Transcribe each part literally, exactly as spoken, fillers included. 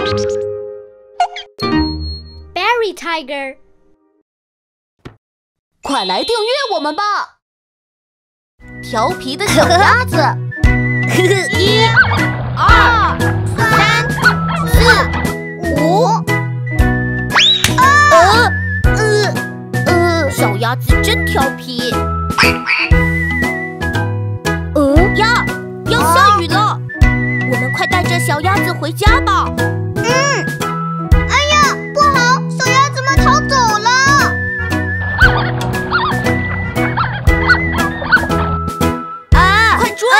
Berry Tiger， 快来订阅我们吧！调皮的小鸭子， 一、二、三、四、五。 呃呃呃，小鸭子真调皮。呃呀，要下雨了，我们快带着小鸭子回家吧。 嗯。哎呀，不好，小鸭子们逃走了。 啊，快追！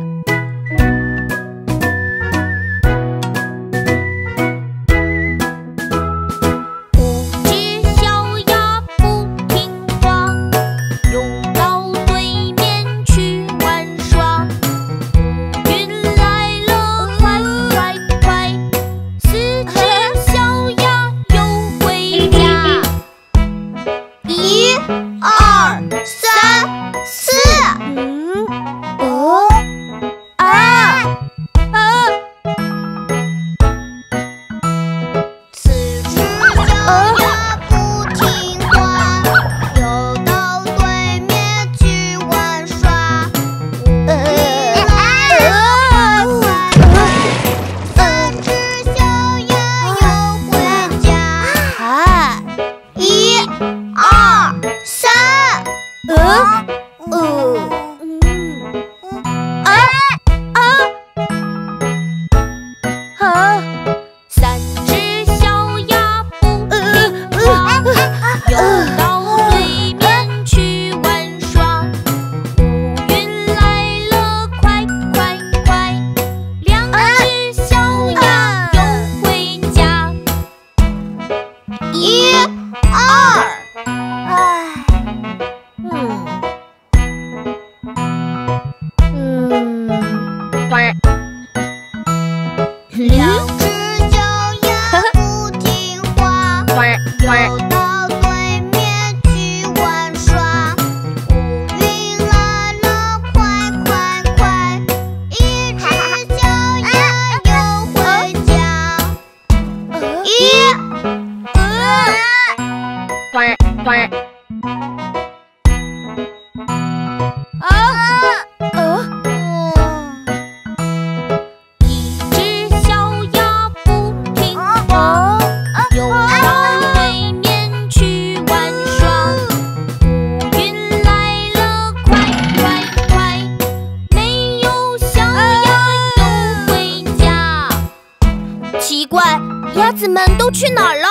鸭子们都去哪儿了？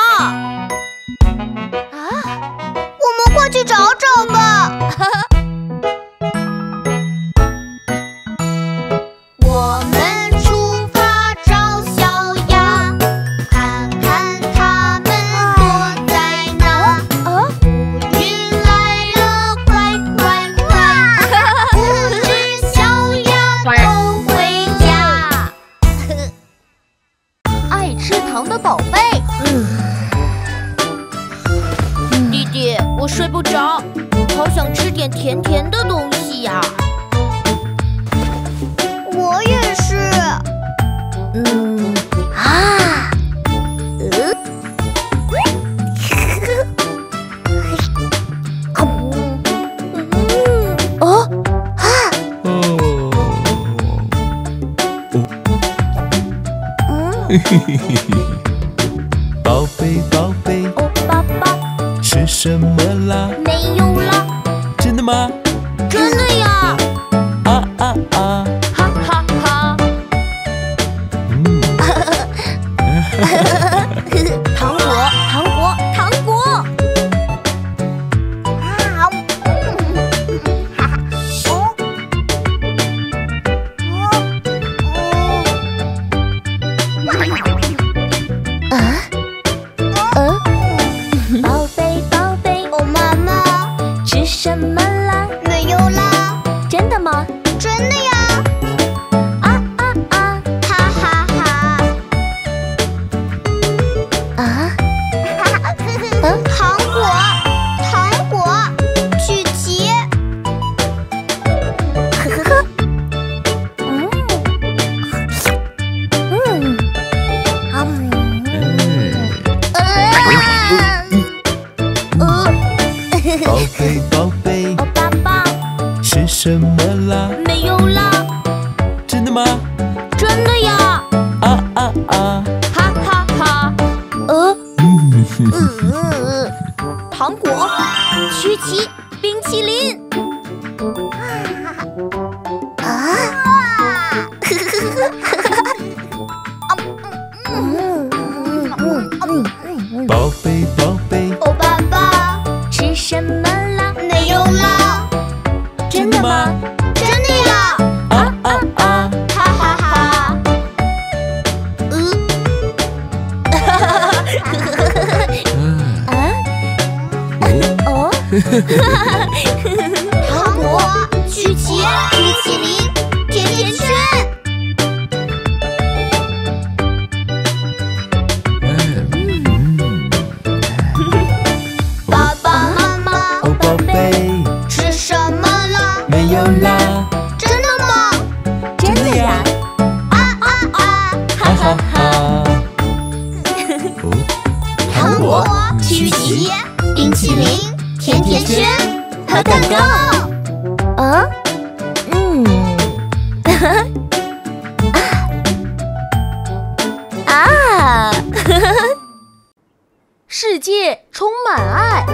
啊，我们快去找找吧。我们出发找小鸭，看看它们躲在哪。乌云来了，快快快！五只小鸭都回家。 爱吃糖的宝贝，嗯，弟弟，我睡不着，好想吃点甜甜的东西呀。 我也是。 嗯啊，呃，哦啊， 嘿嘿嘿嘿嘿，宝贝宝贝， 哦爸爸， 吃什么啦？ 没有啦。 真的吗？ 真的呀！ 啊啊啊！ 哈哈哈！ 嗯， 糖果，糖果，糖果！ 啊，哈哈，哦， 啊？嗯？宝贝宝贝， 哦，妈妈， 吃什么啦？ 没有啦。 真的吗？ 真的呀！ 啊啊啊！ 哈哈哈！ 啊？ 嗯，糖果，糖果，曲奇。 呵呵呵。嗯嗯糖果，曲奇冰淇淋。啊！ 宝贝宝贝， 哦，爸爸， 吃什么啦？ 没有啦， 真的吗？ 真的呀！ 啊啊啊！ 哈哈哈！ 嗯， 啊？哦？ 糖果、曲奇、冰淇淋、甜甜圈。爸爸妈妈， 哦，宝贝， 吃什么啦？ 没有啦， 真的吗？ 真的呀？ 啊啊啊！ 哈哈哈！哦， 糖果、曲奇、冰淇淋、甜甜圈和蛋糕。 啊？嗯。啊！世界充满爱。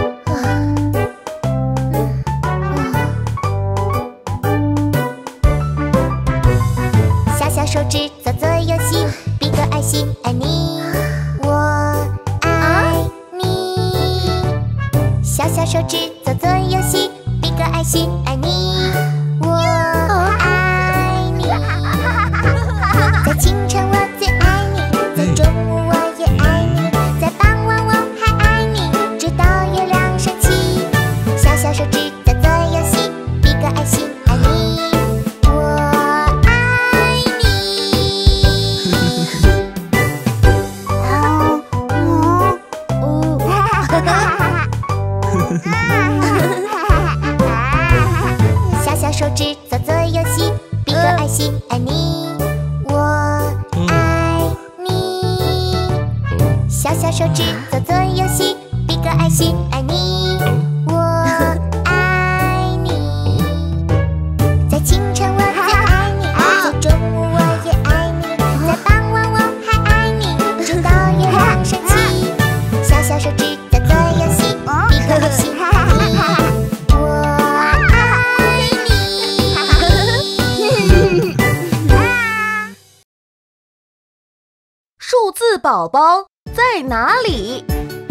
小小手指做做游戏，比个爱心，爱你，我爱你。小小手指做做游戏，比个爱心，爱你，我爱你。在清晨我最爱你，在中午我也爱你，在傍晚我还爱你，直到月亮升起。小小手指做做游戏，比个爱心，爱你，我爱你。小小手指做做游戏，比个爱心，爱你，我爱你。小小手指做做游戏，比个爱心，爱你，我爱你。在清晨我最爱你，在中午我也爱你，在傍晚我还爱你，直到月亮升起。小小手指做做游戏，比个爱心，爱你，我爱你。 数字宝宝在哪里？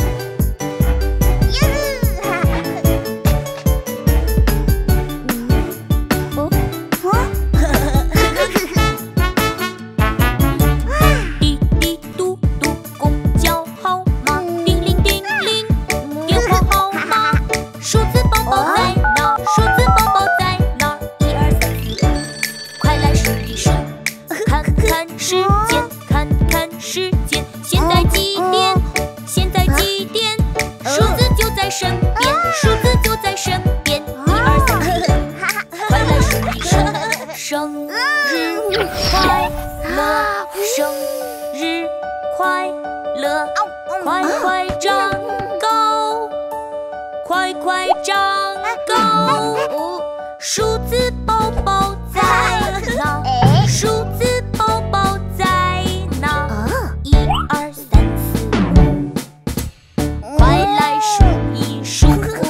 滴滴嘟嘟，公交号码，叮铃叮铃，电话号码。数字宝宝在哪？数字宝宝在哪？一二三四五，快来数一数，看看时间，看看时间，现在几点？现在几点？数字就在身边，数字就在身边。一二三四五，快来数一数，生日快乐，生日快乐，快快长高，快快长高。数字宝宝在哪？数字宝宝在哪？一二三四五，快来数一数。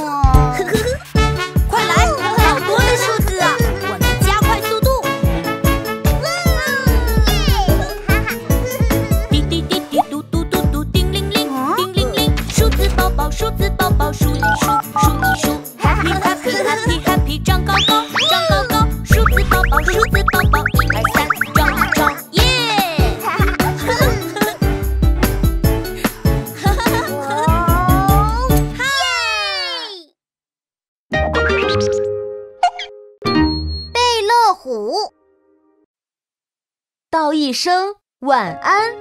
快来，好多的数字啊！我们加快速度。滴滴滴滴嘟嘟嘟嘟，叮铃铃，叮铃铃。数字宝宝，数字宝宝，数一数，数一数。Happy happy happy happy， 长高高，长高高。数字宝宝，数字宝宝，一二三，长长耶！ 贝乐虎， 道一声晚安。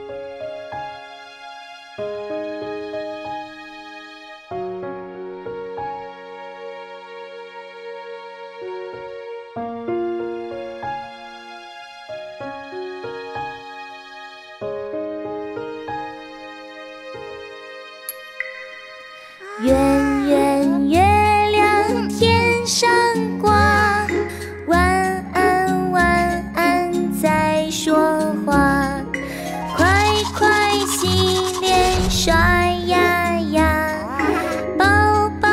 圆圆月亮天上挂，晚安晚安在说话，快快洗脸刷牙呀，宝宝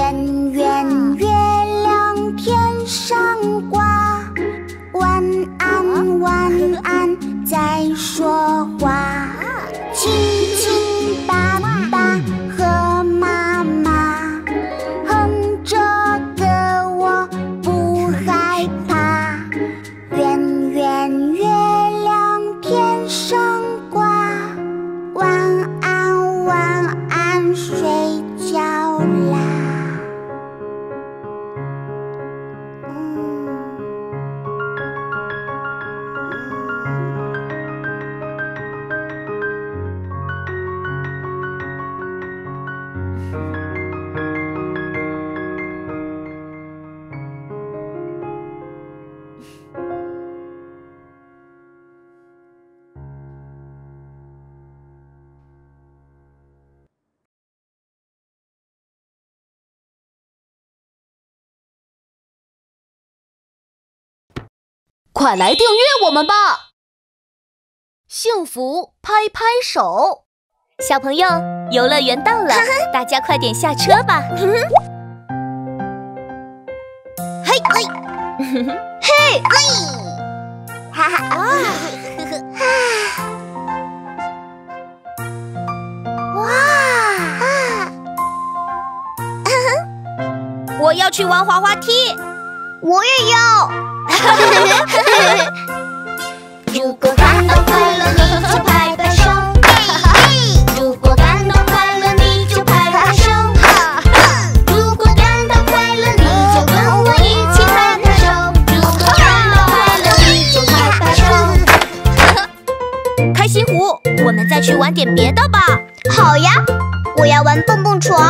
圆圆月亮天上挂，晚安晚安在说话。亲亲爸爸和妈妈，哼着歌我不害怕。圆圆月亮天上挂，晚安晚安睡觉啦。 快来订阅我们吧！幸福拍拍手， 小朋友，游乐园到了，大家快点下车吧！ 嘿嘿，嘿嘿，哈哈啊！哇！ 我要去玩滑滑梯， 我也要。如果感到快乐，你就拍拍手；如果感到快乐，你就拍拍手；如果感到快乐，你就跟我一起拍拍手；如果感到快乐，你就拍拍手。 开心湖，我们再去玩点别的吧。 好呀，我要玩蹦蹦床。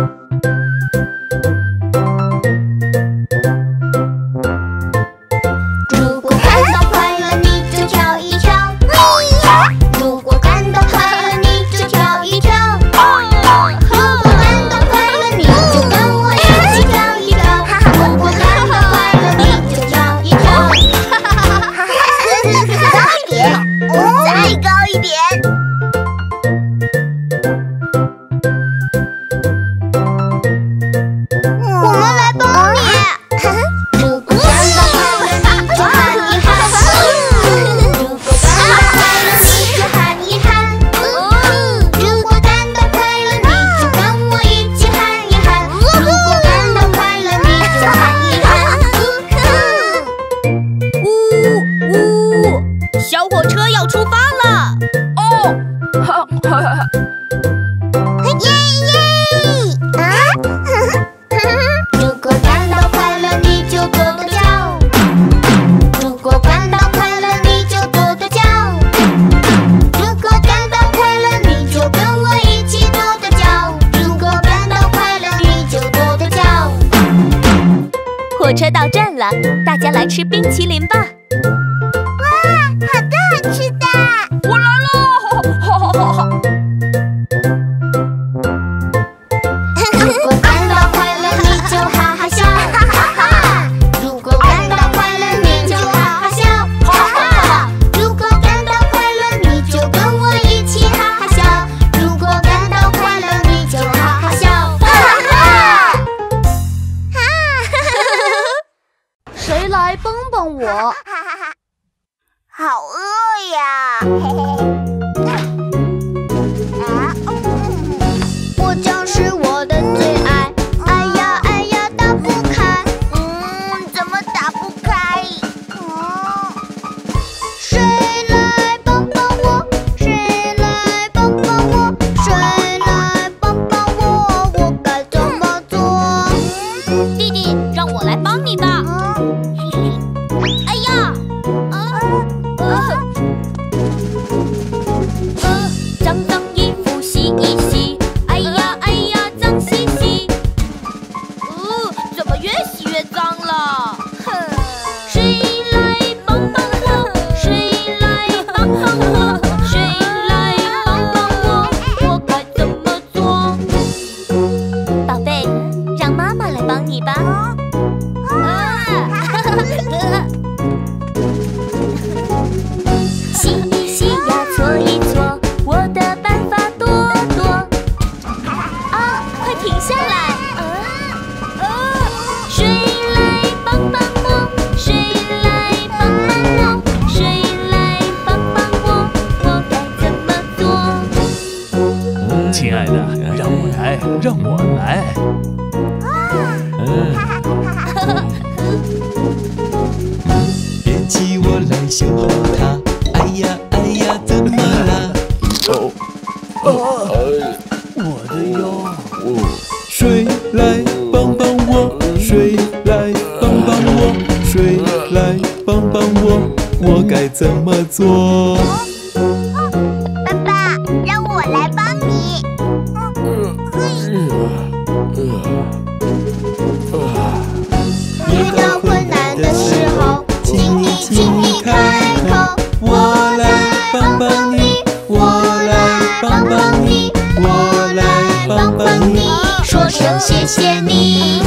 火车到站了，大家来吃冰淇淋吧！ 哇，好多好吃的！ 我来喽！哈哈哈哈！ 如果感到快乐，你就哈哈笑，哈哈哈！如果感到快乐，你就哈哈笑，哈哈！如果感到快乐，你就跟我一起哈哈笑；如果感到快乐，你就哈哈笑，哈哈！ 谁来帮帮我？ 好饿呀！嘿嘿。啊，果酱是我的最爱，哎呀哎呀打不开，嗯，怎么打不开？嗯，谁来帮帮我？谁来帮帮我？谁来帮帮我？我该怎么做？ 弟弟，让我来帮你吧。哎呀！脏脏衣服洗一洗，哎呀哎呀脏兮兮。哦，怎么越洗越脏了？哼！谁来帮帮我？谁来帮帮我？谁来帮帮我？我该怎么做？宝贝，让妈妈来帮你吧。洗一洗呀，搓一搓，我的办法多多。啊，快停下来！啊， 让我来，让我来。嗯。 别急，我来修好它。哎呀哎呀，怎么啦？ 哦哦，我的腰。 谁来帮帮我？谁来帮帮我？谁来帮帮我？我该怎么做？ 爸爸，让我来帮你。 遇到困难的时候，请你请你开口， 我来帮帮你，我来帮帮你，我来帮帮你， 说声谢谢你。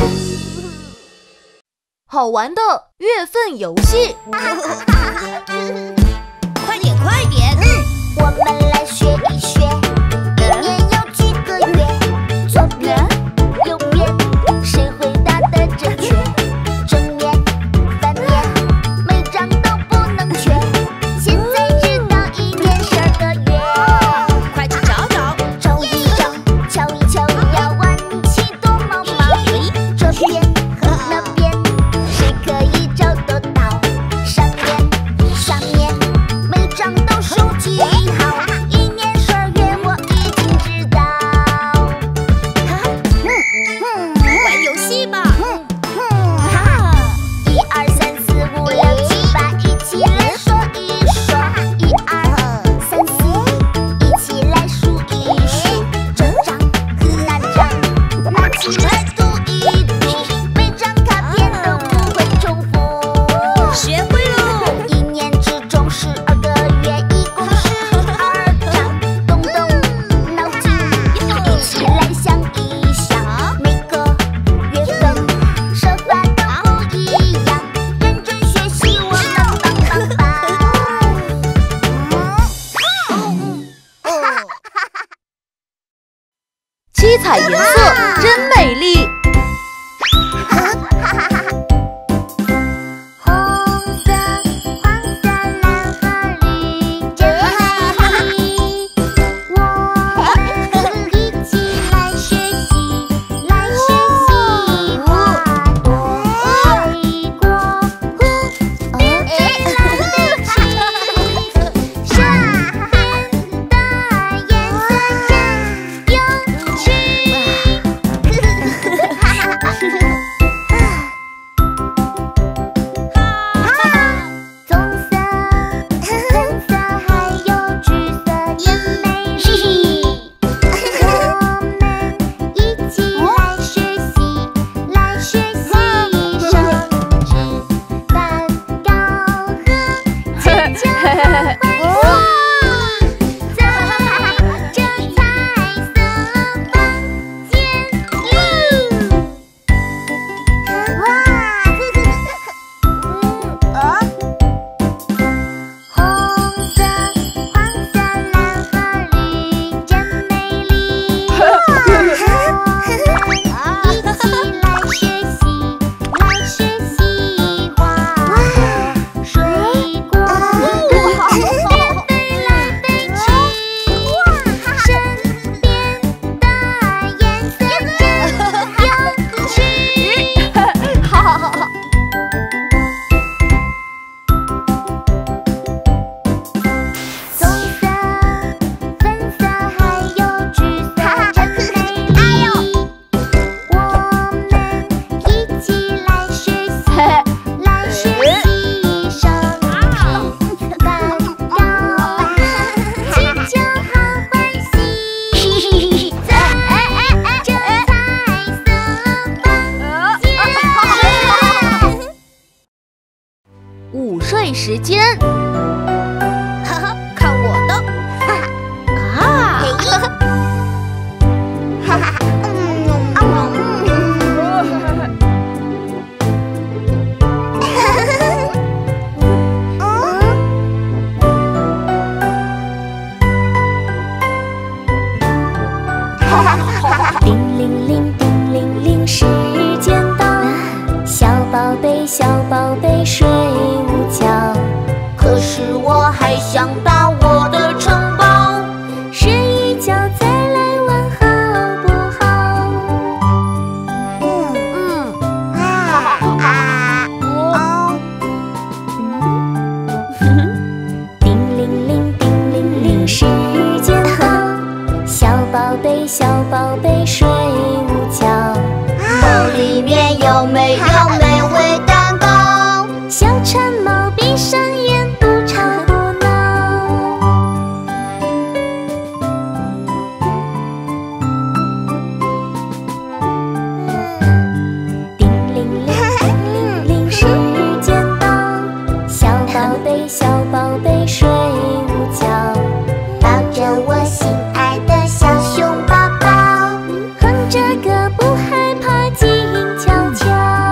好玩的月份游戏， 快点快点！ 我们来学一学，一年有几个月？左边、右边，谁回答的正确？正面、反面，每张都不能缺。现在知道一年十二个月， 快去找找！ 找一找，瞧一瞧，要玩起躲猫猫。这边和那边，谁可以找得到？上面、下面，每张都数记好。一年十二月，我已经知道。 玩游戏吧！ 一二三四五六七八，一起来说一说。一二三四，一起来数一数。这张那张，拿起来读一读，每张卡片都不会重复。 学会喽！ 一年之中十二个月，一共十二张。动动脑筋，一起来想一想，每个月份说法都不一样。认真学习，我们棒棒棒！ 七彩颜色真美丽。 红色、黄色、蓝和绿，真美丽。我们一起来学习，来学习花朵、水果，变起来飞起，身边的颜色真有趣。棕色、粉色还有橘色真美丽。我们一起来学习，来学习生日蛋糕和气球和欢喜，在这彩色房间里。哇！红色、黄色、蓝和绿真美丽。我们一起来学习，来学习花朵、水果，变飞来飞去，身边的颜色真有趣。 好好好好。 棕色、粉色还有橘色真美丽。我们一起来学习，来学习生日蛋糕，气球好欢喜，在这彩色房间。 午睡时间， 看我的！ 啊， 哈哈， 叮铃铃，叮铃铃，时间到，小宝贝，小宝贝，睡午觉。可个不害怕，静悄悄。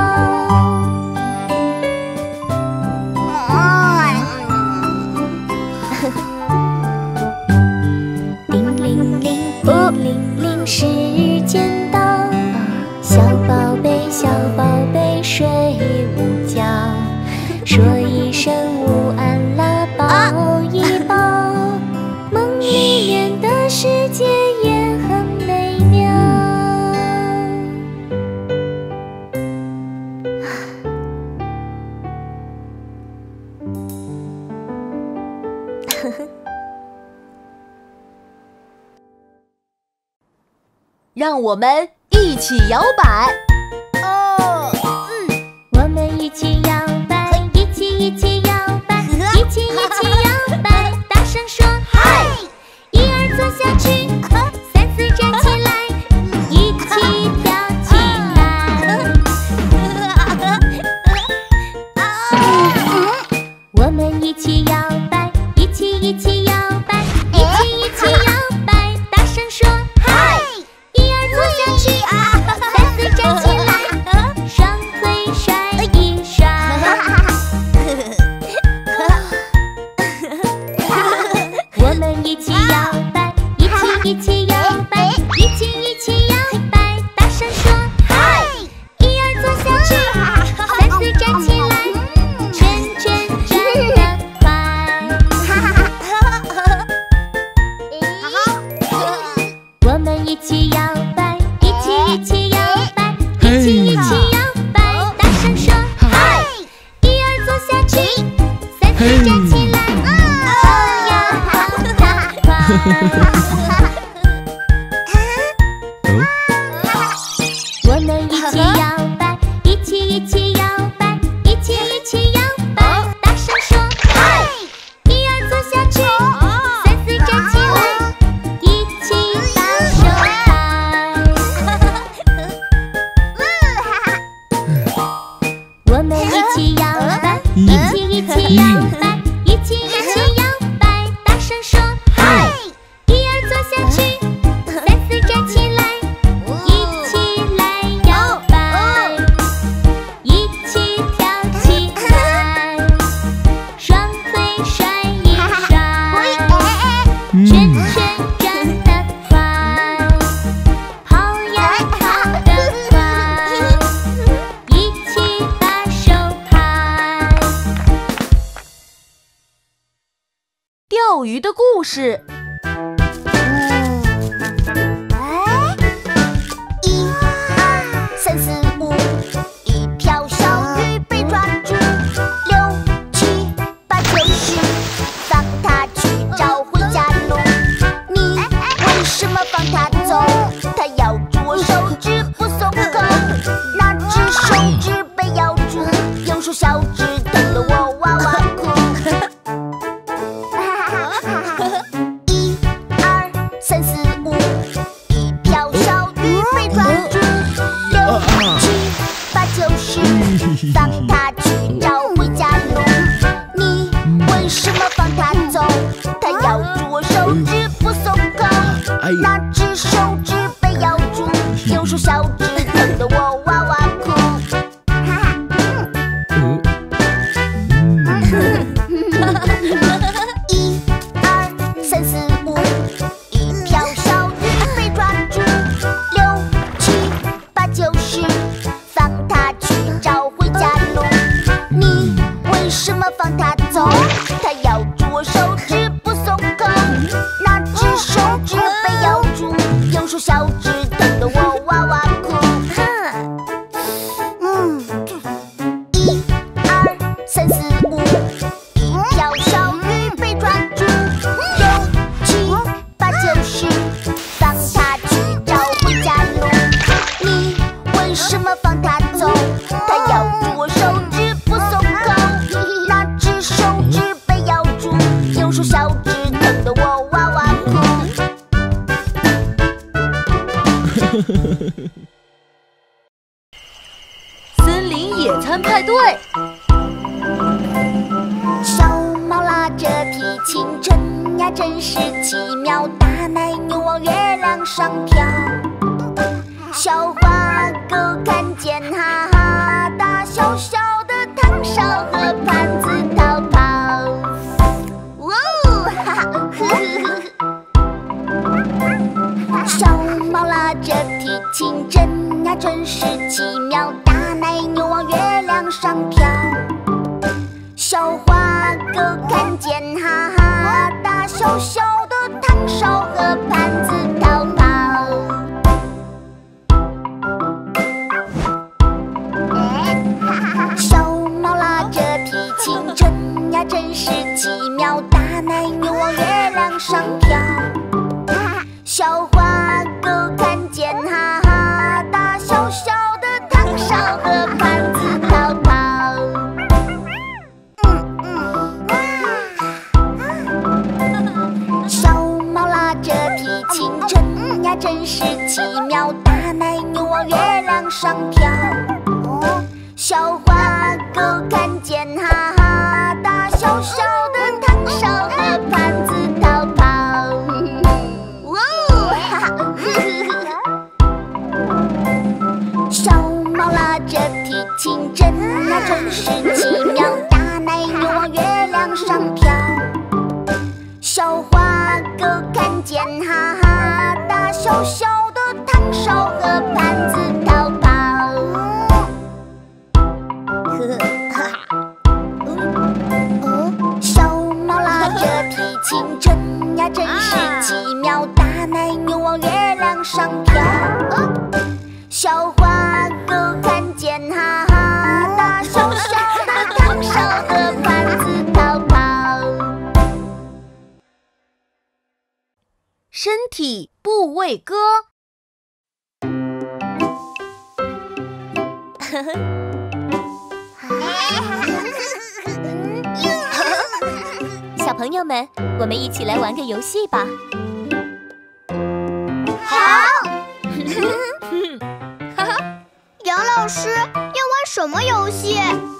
叮铃铃，叮铃铃，时间到，小宝贝，小宝贝，睡午觉，说一声午安啦，抱一抱，梦里面的世界也很美妙。 让我们一起摇摆。 哦， 我们一起摇摆，一起一起摇摆，一起一起摇摆，大声说嗨！一二坐下去，三四站起来，一起跳起来。我们一起摇摆，一起一起摇摆，一起一起摇摆，大声说嗨！一二坐下去，三四站起来，双腿甩一甩。我们一起摇摆，一起一起摇摆，一起一起摇摆，大声说嗨！一二坐下去，三四站起来，圈圈转得快。我们一起摇摆，一起一起摇摆，一起一起摇摆，大声说嗨！一二坐下去，三四站起来，跑呀跑得快。我们一起摇摆，一起一起摇摆，一起一起摇摆，大声说嗨！一二坐下去，三四站起来，一起把手拍。我们一起摇摆，一起一起摇摆，一起一起摇摆，大声说嗨！一二坐下去，三四站起来，一起来摇摆，一起跳起来，双腿甩一甩，圈圈转得快，跑呀跑得快，一起把手拍。 钓鱼的故事。 一二三四五，一条小鱼被抓住。六七八九十，放它去找回家路。你为什么放它走？它咬住我手指不松口，那只手指被咬住，用手小指疼得我哇哇哭。一二三四五，一条小鱼被抓住。六七八九十，放它去找回家路。你为什么放它走？它咬住我手指不松口，那只手指被咬住，用手小指疼得我哇哇哭。一二三四五，一条小鱼被抓住。六七八九十，放它去找回家路。你为什么放它走？它咬住我手指不松口，那只手指被咬住，用手小指疼得我哇哇哭。嗯，一二三四五，一条小鱼被抓住。六七八九十，放它去找回家路。你为什么放它走？它咬住我手指不松口，那只手指被咬住，用手小指疼得我哇哇哭。 森林野餐派对。 小猫拉着提琴，真呀真是奇妙，大奶牛往月亮上跳。 小花狗看见，哈哈，大小小的汤勺和盘子逃跑。哇哦，哈哈，呵呵呵。小猫拉着提琴，真呀真是奇妙，大奶牛往月亮上飘。小花狗看见，哈哈，大小小的汤勺和盘子逃跑。小猫拉着提琴，真呀真是奇妙，大奶牛往月亮上飘。小花狗看见，哈哈，大小小的汤勺和盘子逃跑。真呀真是奇妙，大奶牛往月亮上飘。小花狗看见，哈哈，大小小的汤勺和盘子逃跑。哇哦，哈哈，小猫拉着提琴，真呀真是奇妙，大奶牛往月亮上飘。小花狗看见，哈哈，大小小的汤勺和盘子逃跑。小猫拉着提琴，真呀真是奇妙，大奶牛往月亮上飘。小花狗看见，哈哈，大小小的汤勺和盘子逃跑。 身体部位歌。 小朋友们，我们一起来玩个游戏吧。 好。杨老师要玩什么游戏？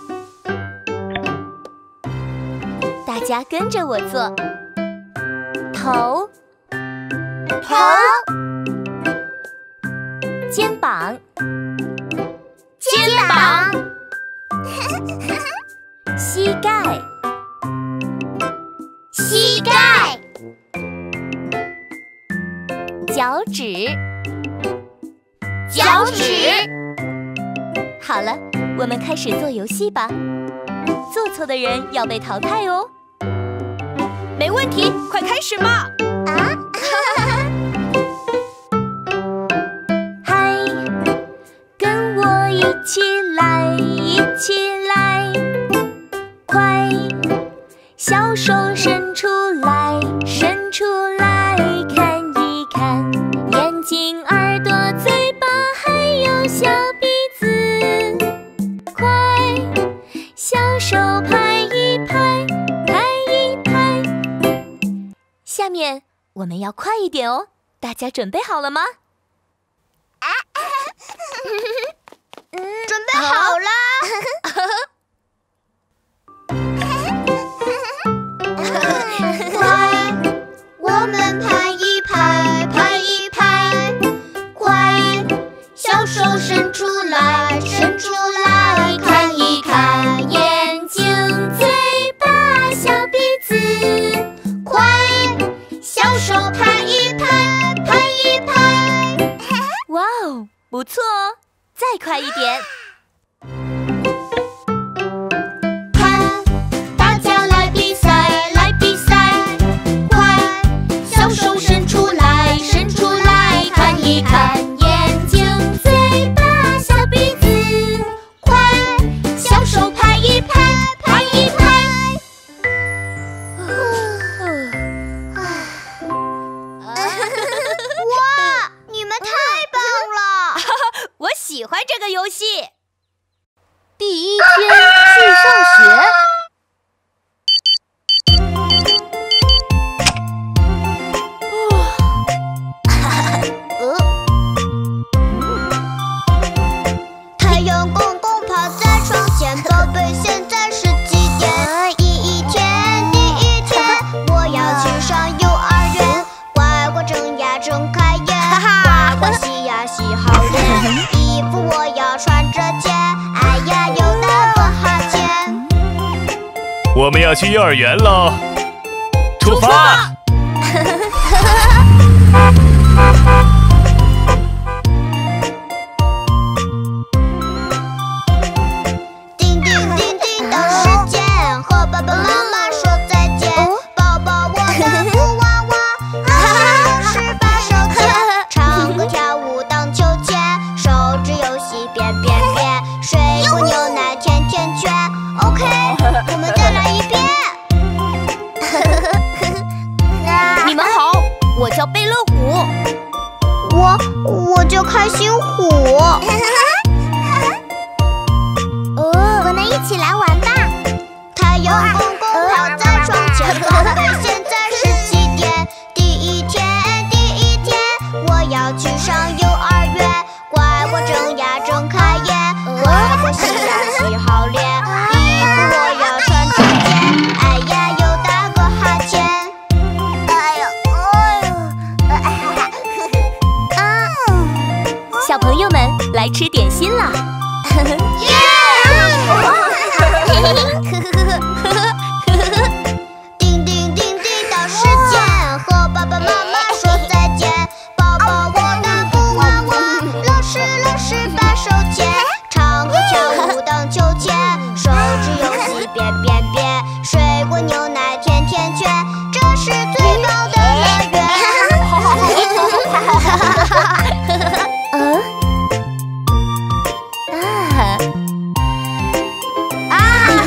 大家跟着我做。头。 头， 肩膀， 肩膀， 膝盖， 膝盖， 脚趾， 脚趾。 好了，我们开始做游戏吧。做错的人要被淘汰哦。 没问题，快开始吧。 啊！ 嗨，跟我一起来，一起来，快，小手伸出来，伸出来，看一看，眼睛、耳朵、嘴巴，还有小鼻子，快，小手拍一拍，拍一拍。下面我们要快一点哦，大家准备好了吗？ 准备好了。快，我们拍一拍，拍一拍，快，小手伸出来，伸出来，看一看，眼睛、嘴巴、小鼻子，快，小手拍一拍，拍一拍。 哇哦，不错哦，再快一点。 看，大家来比赛，来比赛，快，小手伸出来，伸出来，看一看，眼睛、嘴巴、小鼻子，快，小手拍一拍，拍一拍。哇，你们太棒了！ 我喜欢这个游戏。 第一天去上学。 太阳公公趴在窗前，宝贝，现在是几点？第一天，第一天，我要去上幼儿园。乖乖睁呀睁开眼，乖乖洗呀洗好脸。 我们要去幼儿园喽！出发！ 叮叮叮叮到时间，和爸爸妈妈说再见。抱抱我的布娃娃，啊，是把手牵，唱歌跳舞荡秋千，手指游戏变变变，水果牛奶甜甜圈。OK， 我们再来一遍。 你们好，我叫贝乐虎。 我我叫开心虎。 哦，我们一起来玩吧。 太阳公公飘在窗前，宝贝，现在是几点？第一天，第一天，我要去上幼儿园。乖乖睁呀睁开眼，乖乖洗呀洗好脸，衣服我要穿整洁。哎呀，又打个哈欠。哎呦，哎呦， 小朋友们来吃点心啦！ 叮叮叮叮到时间，和爸爸妈妈说再见。抱抱我的布娃娃，老师老师把手牵，唱歌跳舞荡秋千，手指游戏变变变，水果牛奶甜甜圈，这是最棒的乐园。 嗯啊啊！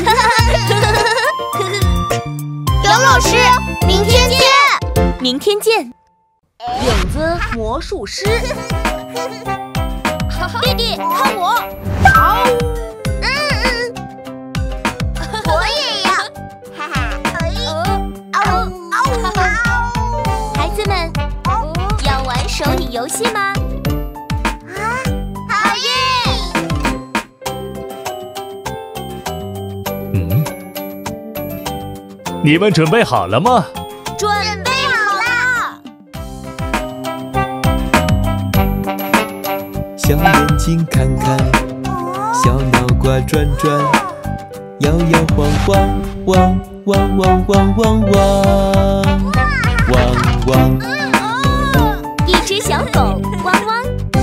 杨老师，明天见。 明天见。 影子魔术师， 弟弟，看我！ 我也要，哈哈，可以。嗷嗷嗷！ 孩子们，要玩手语游戏吗？ 好耶！ 嗯，你们准备好了吗？ 准备好啦！ 小眼睛看看，小脑瓜转转，摇摇晃晃，汪汪汪汪汪汪，汪汪。 一只小狗汪汪。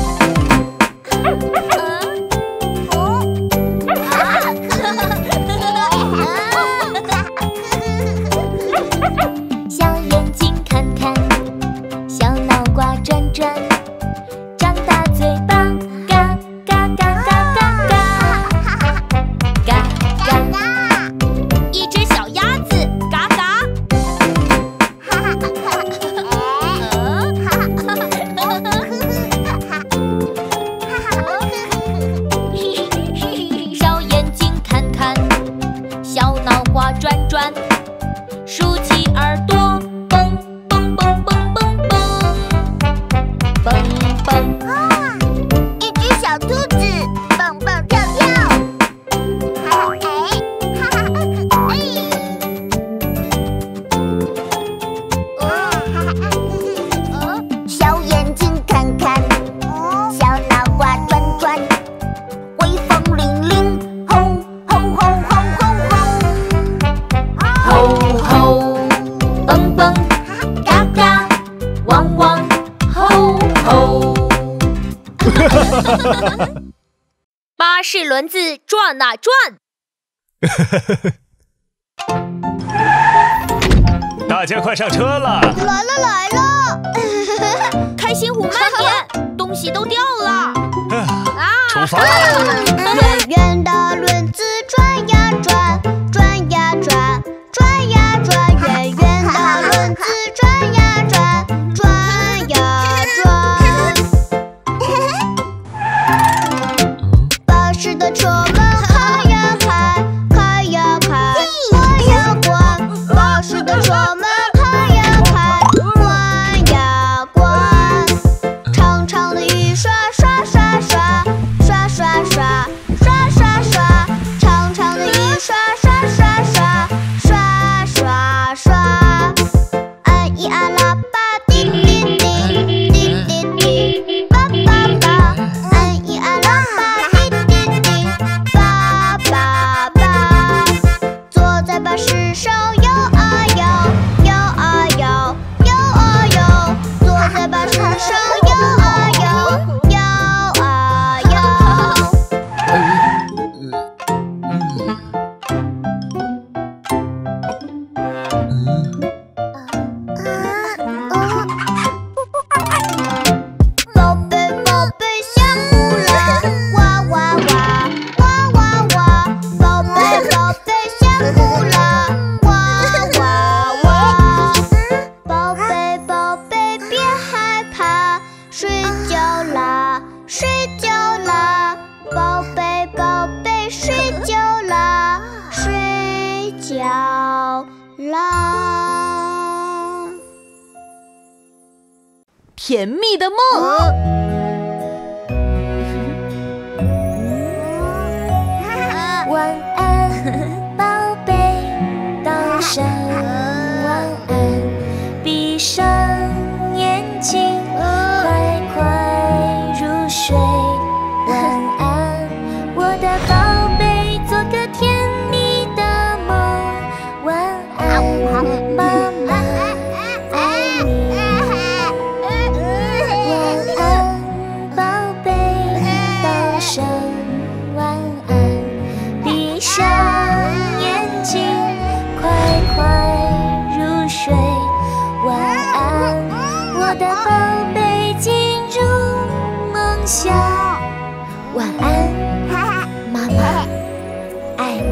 小眼睛看看，小脑瓜转转，张大嘴巴，嘎嘎嘎嘎嘎嘎，嘎嘎。 一只小鸭子嘎嘎。小眼睛看看，小脑瓜转转，竖起耳朵，蹦蹦蹦蹦蹦蹦蹦蹦。 一只小兔子蹦蹦跳跳，哈哈哎，哈哈哎，哦，小眼睛看看，小脑瓜转转，威风凛凛，吼吼吼吼吼吼， 吼吼，蹦蹦，嘎嘎，汪汪，吼吼。巴士轮子转啊转， 大家快上车了！ 来了来了， 开心虎慢点，东西都掉了。啊！ 出发！ 圆圆的轮子转呀转，转呀转，转呀转，圆圆的轮子转呀转，转呀转。巴士的车门开呀开，开呀开，关呀关。巴士的车门开呀开，关呀关。长长的雨刷刷刷刷，刷刷刷，刷刷刷，长长的雨刷宝贝宝贝睡觉啦，睡觉啦。 甜蜜的梦。 晚安，宝贝，道声晚安，闭上眼睛，快快入睡。晚安，我的宝贝，做个甜蜜的梦。晚安，妈妈爱你。晚安，宝贝，道声晚安。闭上眼睛，快快入睡。晚安，我的宝贝，进入梦乡。晚安，妈妈爱你。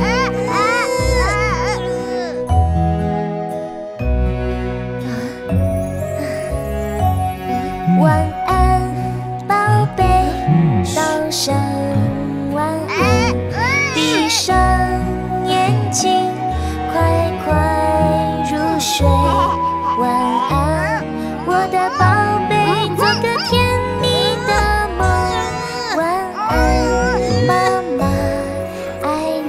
晚安，宝贝，道声晚安。闭上眼睛，快快入睡。晚安，我的宝贝，做个甜蜜的梦。晚安，妈妈爱你。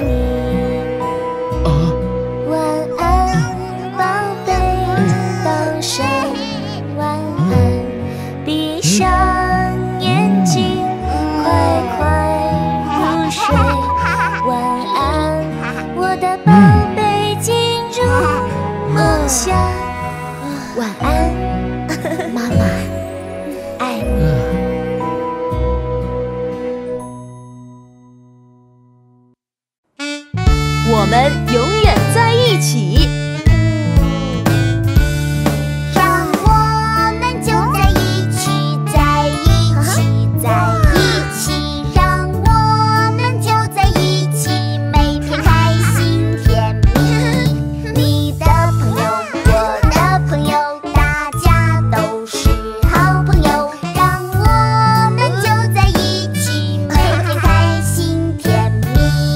晚安，宝贝，道声晚安。闭上眼睛，快快入睡。晚安，我的宝贝，进入梦乡。晚安，妈妈爱你。 我们永远在一起。 让我们就在一起，在一起，在一起。让我们就在一起，每天开心甜蜜。你的朋友，我的朋友，大家都是好朋友。让我们就在一起，每天开心甜蜜。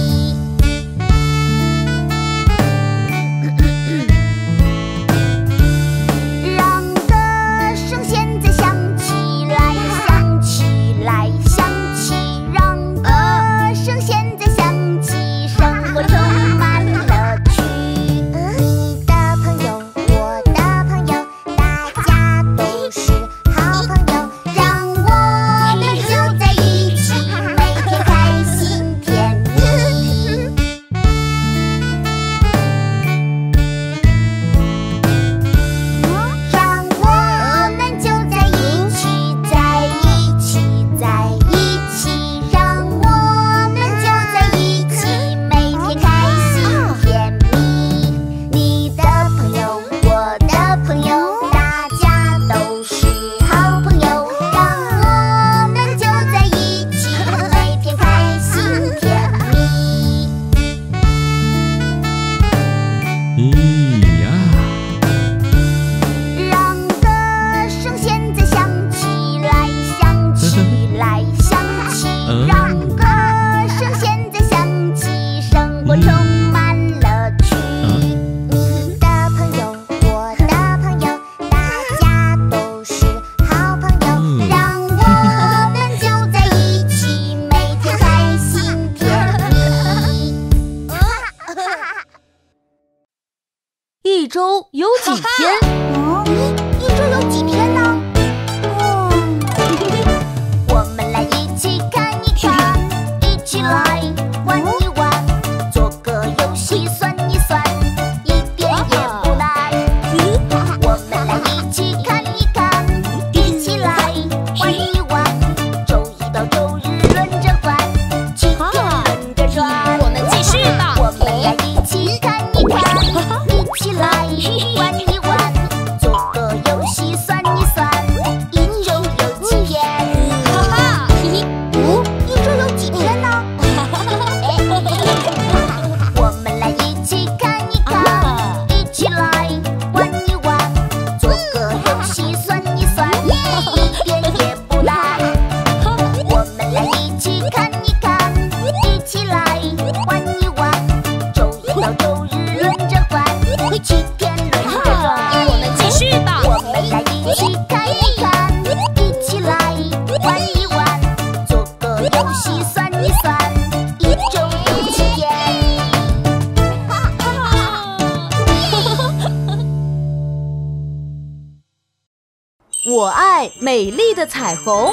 让歌声现在响起来，响起来，响起。让歌声现在响起，生活充满乐趣。你的朋友，我的朋友，大家都是好朋友。让我们就在一起，每天开心甜蜜。让我们就在一起，在一起，在一起。让我们就在一起，每天开心甜蜜。你的朋友，我的朋友，大家都是好朋友。让我们就在一起，每天开心甜蜜。 咿呀， 让歌声现在响起来，响起来，响起。让歌声现在响起，生活充满乐趣。你的朋友，我的朋友，大家都是好朋友。让我们就在一起，每天开心甜蜜。 一周有几天？ 一周有几天呢？我们来一起看一看，一起来玩一玩，做个游戏算一算，一点也不难。我们来一起看一看，一起来玩一玩，周一到周日轮着换，七天轮着转。我们继续吧。我们来一起看一看，一起来玩一玩。 游戏算一算，一周有七天。 我爱美丽的彩虹。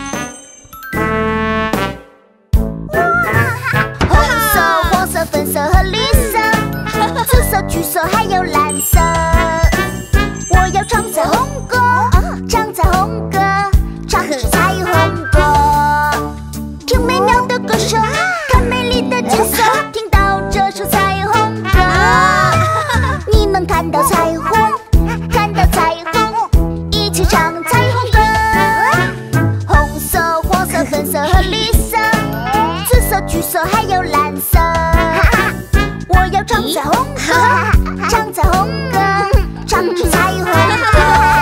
红色、黄色、粉色和绿色，紫色、橘色还有蓝色。我要唱彩虹歌，唱彩虹歌，唱出彩虹歌。听美妙的歌声，看美丽的景色，听到这首彩虹歌。你能看到彩虹，看到彩虹，一起唱彩虹歌。红色、黄色、粉色和绿色，紫色、橘色还有蓝色。我要唱彩虹歌，唱彩虹歌，唱出彩虹歌。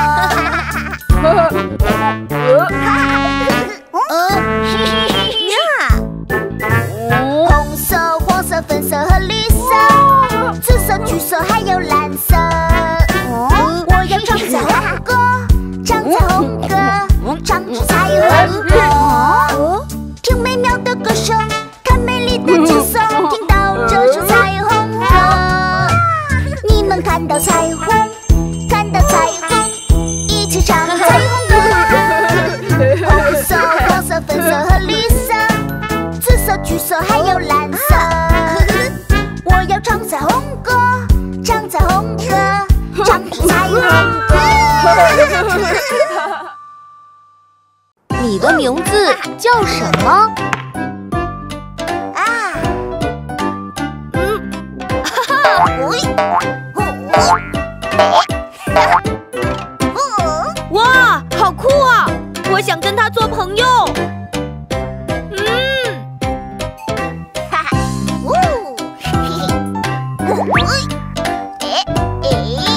红色、黄色、粉色和绿色，紫色、橘色还有蓝色。我要唱彩虹歌，唱彩虹歌，唱出彩虹歌。听美妙的歌声，看美丽的景色，听到这首彩虹歌。你能看到彩虹，看到彩虹，一起唱彩虹歌。红色、黄色、粉色和绿色，紫色、橘色还有蓝色。我要唱彩虹歌，唱彩虹歌，唱出彩虹歌。 你的名字叫什么？ 啊，嗯，哈哈， 哇，好酷啊！我想跟他做朋友。嗯， 哈哈，呜，嘿嘿，哎哎。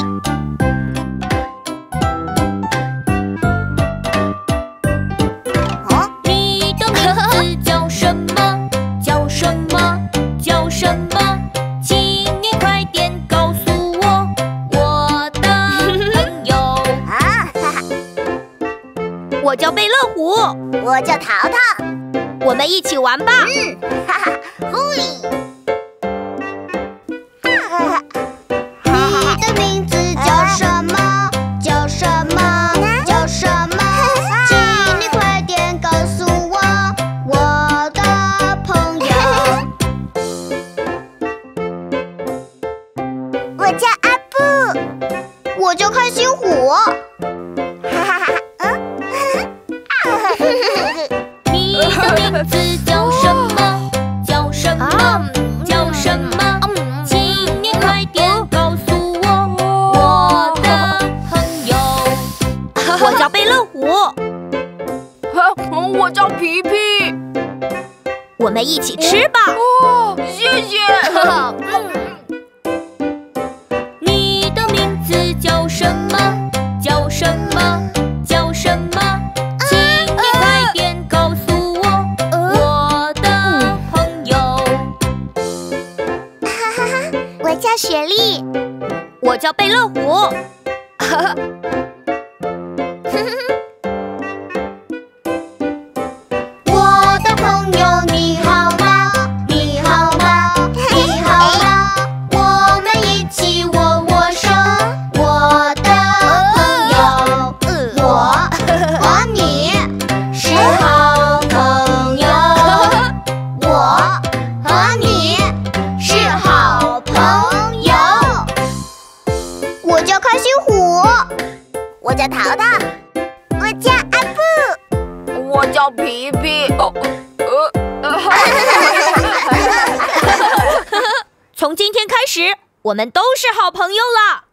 你的名字叫什么？叫什么？叫什么？请你快点告诉我，我的朋友。 啊，哈哈， 我叫贝乐虎， 我叫淘淘。 我们一起玩吧。 嗯，哈哈，嘿。哈哈，你的名字叫什么？叫什么？叫什么？请你快点告诉我，我的朋友。我叫阿布。我叫开心虎。哈哈哈，嗯。 你的名字叫什么？叫什么？叫什么？请你快点告诉我，我的朋友。我叫贝乐虎， 我叫皮皮。 我们一起吃吧。 哦，谢谢。 你的名字叫什么？叫什么？叫什么？请你快点告诉我，我的朋友。 哈哈哈，我叫雪莉。 我叫贝乐虎。 我的朋友你好吗？你好吗？你好吗？我们一起握握手。我的朋友，我和你是好朋友。我和你是好朋友。我叫开心虎。我叫淘淘。我叫阿布。 我叫皮皮。哦，呃， 从今天开始，我们都是好朋友了。